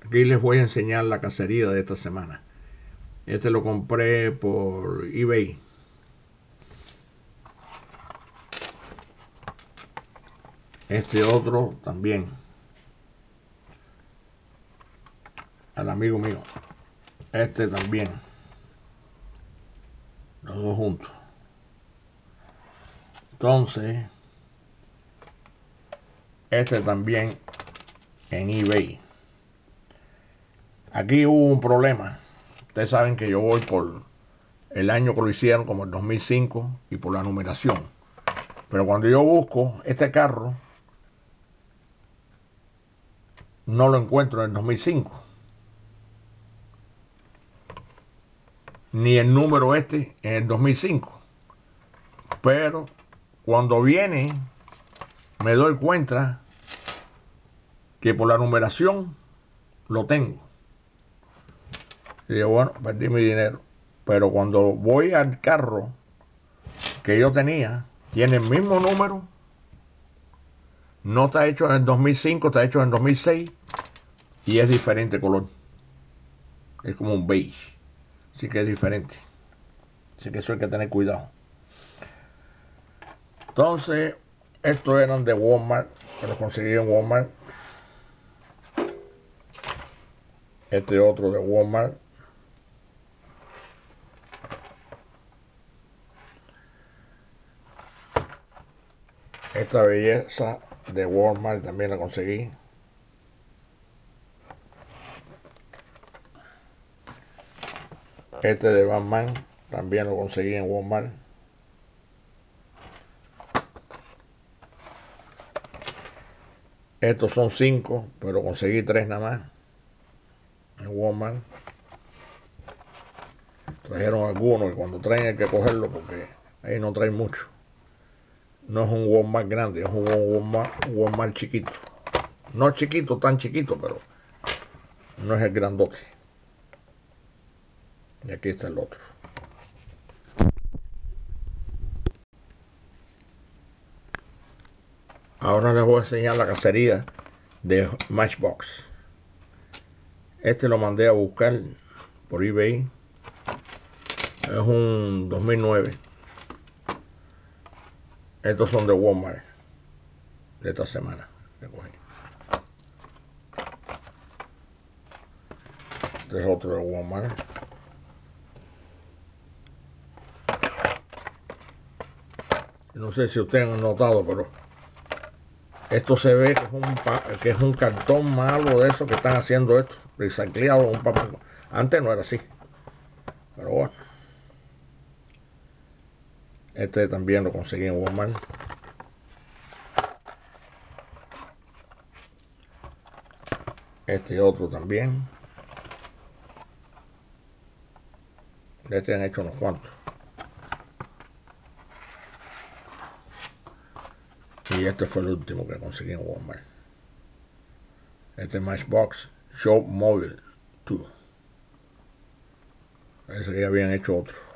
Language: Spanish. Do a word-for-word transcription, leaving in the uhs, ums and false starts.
Aquí les voy a enseñar la cacería de esta semana. Este lo compré por eBay. Este otro también. Al amigo mío. Este también. Los dos juntos. Entonces, este también en eBay. Aquí hubo un problema. Ustedes saben que yo voy por el año que lo hicieron, como el dos mil cinco, y por la numeración. Pero cuando yo busco este carro, no lo encuentro en el dos mil cinco. Ni el número este en el dos mil cinco. Pero cuando viene, me doy cuenta que por la numeración lo tengo. Y digo, bueno, perdí mi dinero. Pero cuando voy al carro que yo tenía, tiene el mismo número. No está hecho en el dos mil cinco, está hecho en el dos mil seis. Y es diferente color. Es como un beige. Así que es diferente. Así que eso hay que tener cuidado. Entonces, estos eran de Walmart. Que los conseguí en Walmart. Este otro de Walmart. Esta belleza de Walmart también la conseguí. Este de Batman también lo conseguí en Walmart. Estos son cinco, pero conseguí tres nada más en Walmart. Trajeron algunos y cuando traen hay que cogerlo porque ahí no traen mucho. No es un Walmart grande, es un Walmart, un Walmart chiquito. No chiquito, tan chiquito, pero no es el grandote. Y aquí está el otro. Ahora les voy a enseñar la cacería de Matchbox. Este lo mandé a buscar por eBay. Es un dos mil nueve. Estos son de Walmart de esta semana. Este es otro de Walmart. No sé si ustedes han notado, pero esto se ve que es un, que es un cartón malo de eso que están haciendo esto, reciclado un papel. Antes no era así, pero bueno. Este también lo conseguí en Walmart. Este otro también. De este han hecho unos cuantos. Y este fue el último que conseguí en Walmart. Este Matchbox Shop Mobile dos. Parece que ya habían hecho otro.